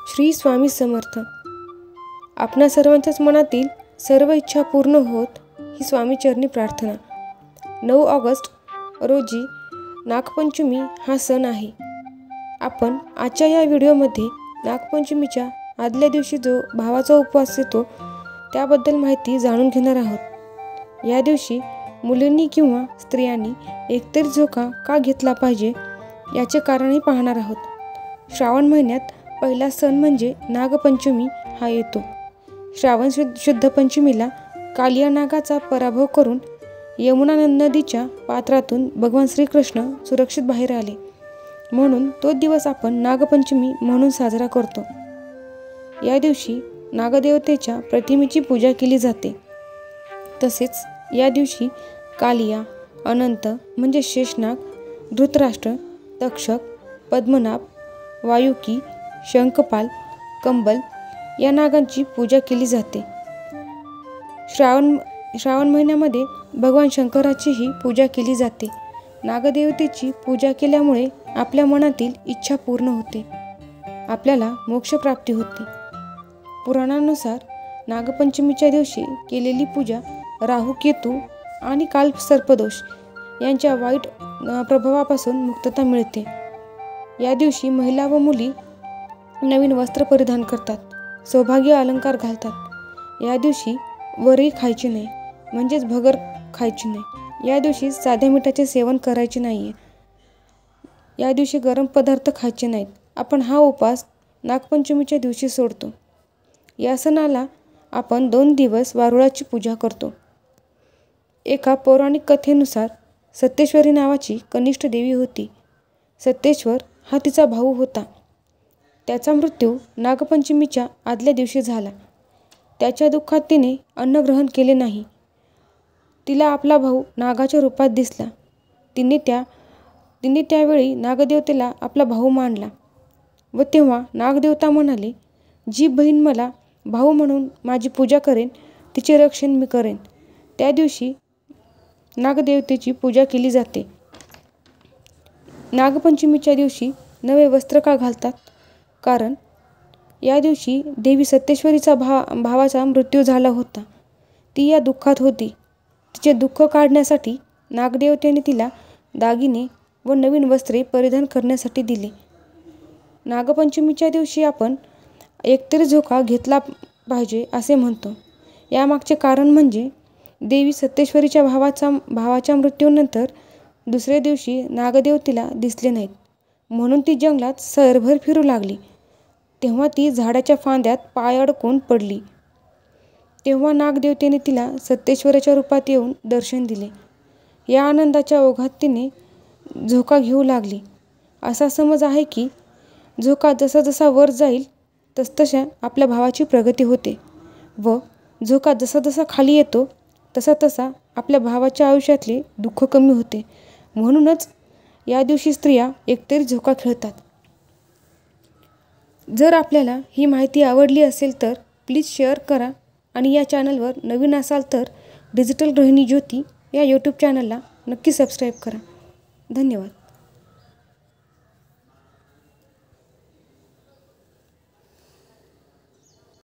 श्री स्वामी समर्थ. आपणा सर्वांच्याच मनातील सर्व इच्छा पूर्ण होत ही स्वामीचरणी प्रार्थना. 9 ऑगस्ट रोजी नागपंचमी हा सण आहे. आपण आजच्या या व्हिडिओमध्ये नागपंचमीच्या आदल्या दिवशी जो भावाचा उपवास येतो त्याबद्दल माहिती जाणून घेणार आहोत. या दिवशी मुलींनी किंवा स्त्रियांनी एकतरी झोका का घेतला पाहिजे याचे कारणही पाहणार आहोत. श्रावण महिन्यात पहिला सण म्हणजे नागपंचमी हा येतो. श्रावण शुद्ध पंचमीला कालिया नागाचा पराभव करून यमुना नदीच्या पात्रातून भगवान श्रीकृष्ण सुरक्षित बाहेर आले, म्हणून तो दिवस आपण नागपंचमी म्हणून साजरा करतो. या दिवशी नागदेवतेच्या प्रतिमेची पूजा केली जाते. तसेच या दिवशी कालिया, अनंत म्हणजे शेषनाग, धृतराष्ट्र, तक्षक, पद्मनाभ, वायुकी, शंखपाल, कंबल या नागांची पूजा केली जाते. श्रावण महिन्यामध्ये भगवान शंकराचीही पूजा केली जाते. नागदेवतेची पूजा केल्यामुळे आपल्या मनातील इच्छा पूर्ण होते, आपल्याला मोक्षप्राप्ती होते. पुराणानुसार नागपंचमीच्या दिवशी केलेली पूजा राहू, केतू आणि कालसर्पदोष यांच्या वाईट प्रभावापासून मुक्तता मिळते. या दिवशी महिला व मुली नवीन वस्त्र परिधान करतात, सौभाग्य अलंकार घालतात. या दिवशी वरई खायची नाही, म्हणजेच भगर खायची नाही. या दिवशी साध्या मिठाचे सेवन करायचे नाहीये. या दिवशी गरम पदार्थ खायचे नाहीत. आपण हा उपवास नागपंचमीच्या दिवशी सोडतो. या सणाला आपण 2 दिवस वारुळाची पूजा करतो. एका पौराणिक कथेनुसार सत्येश्वरी नावाची कनिष्ठ देवी होती. सत्येश्वर हा तिचा भाऊ होता. त्याचा मृत्यू नागपंचमीच्या आदल्या दिवशी झाला. त्याच्या दुःखात तिने अन्न ग्रहण केले नाही. तिला आपला भाऊ नागाच्या रूपात दिसला. तिने त्यावेळी नागदेवतेला आपला भाऊ मानला व तेव्हा नागदेवता म्हणाले, जी बहीण मला भाऊ म्हणून माझी पूजा करेन तिचे रक्षण मी करेन. त्या दिवशी नागदेवतेची पूजा केली जाते. नागपंचमीच्या दिवशी नवे वस्त्र का घालतात? कारण या दिवशी देवी सत्येश्वरीचा भावाचा मृत्यू झाला होता. ती या दुःखात होती. तिचे दुःख काढण्यासाठी नागदेवतेने तिला दागिने व नवीन वस्त्रे परिधान करण्यासाठी दिले. नागपंचमीच्या दिवशी आपण एकतरी झोका घेतला पाहिजे असे म्हणतो. यामागचे कारण म्हणजे देवी सत्येश्वरीच्या भावाच्या मृत्यूनंतर दुसऱ्या दिवशी नागदेव तिला दिसले नाहीत, म्हणून ती जंगलात सैरभर फिरू लागली. तेव्हा ती झाडाच्या फांद्यात पाय अडकून पडली. तेव्हा नागदेवतेने तिला सत्येश्वराच्या रूपात येऊन दर्शन दिले. या आनंदाच्या ओघात तिने झोका घेऊ लागली. असा समज आहे की झोका जसा जसा वर जाईल तसतशा आपल्या भावाची प्रगती होते व झोका जसा जसा खाली येतो तसा तसा आपल्या भावाच्या आयुष्यातले दुःख कमी होते. म्हणूनच या दिवशी स्त्रिया एकतरी झोका खेळतात. जर आपल्याला ही माहिती आवडली असेल तर प्लीज शेअर करा आणि या चॅनलवर नवीन असाल तर डिजिटल गृहिणी ज्योती या यूट्यूब चॅनलला नक्की सबस्क्राईब करा. धन्यवाद.